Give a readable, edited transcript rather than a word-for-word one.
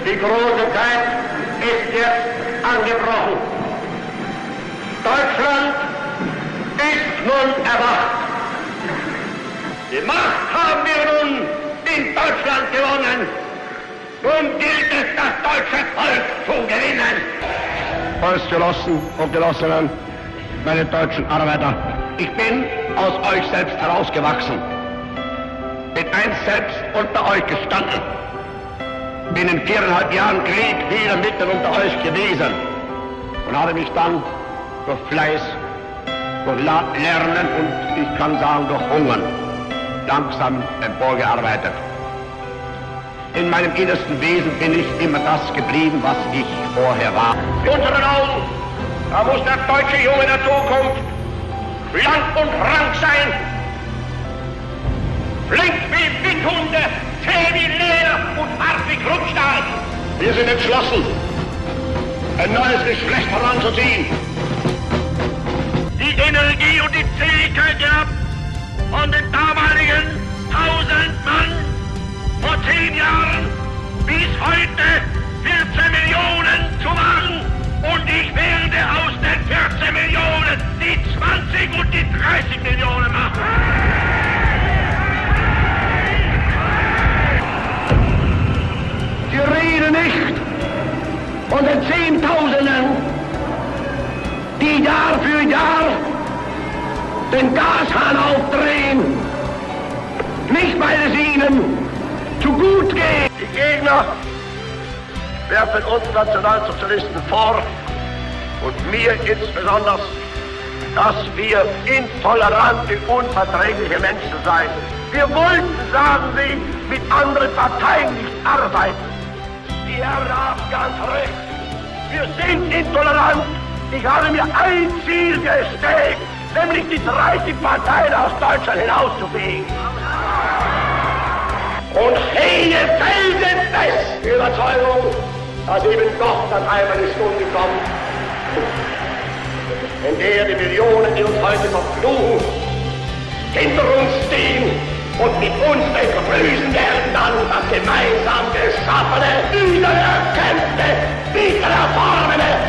Die große Zeit ist jetzt angebrochen. Deutschland ist nun erwacht. Die Macht haben wir nun in Deutschland gewonnen. Nun gilt es, das deutsche Volk zu gewinnen. Volksgenossen und Genossinnen, meine deutschen Arbeiter, ich bin aus euch selbst herausgewachsen. Bin einst selbst unter euch gestanden. Bin in 4,5 Jahren Krieg wieder mitten unter euch gewesen und habe mich dann durch Fleiß, durch Lernen und ich kann sagen durch Hungern langsam emporgearbeitet. In meinem innersten Wesen bin ich immer das geblieben, was ich vorher war. In unseren Augen, da muss der deutsche Junge der Zukunft schlank und rank sein, flink wie Windhunde, zäh wie Leder und hart wie Krückstahl. Wir sind entschlossen, ein neues Geschlecht heranzuziehen. Die Energie und die Zähigkeit gehabt von den damaligen 1000 Mann vor 10 Jahren bis heute 14 Millionen zu machen. Und ich werde aus den 14 Millionen die 20 und die 30 Millionen machen. Sie reden nicht von den Zehntausenden, die Jahr für Jahr den Gashahn aufdrehen, nicht weil es ihnen zu gut geht. Die Gegner werfen uns Nationalsozialisten vor und mir insbesondere, dass wir intolerante, unverträgliche Menschen seien. Wir wollten, sagen sie, mit anderen Parteien nicht arbeiten. Die Herren haben ganz recht. Wir sind intolerant. Ich habe mir ein Ziel gesteckt, nämlich die 30 Parteien aus Deutschland hinauszufegen. Und jene felsenfeste Überzeugung, dass eben doch dann einmal die Stunde kommt, in der die Millionen, die uns heute verfluchen, hinter uns stehen und mit uns begrüßen werden dann das gemeinsam Geschaffene, wieder erkämpfte, wieder erfahrene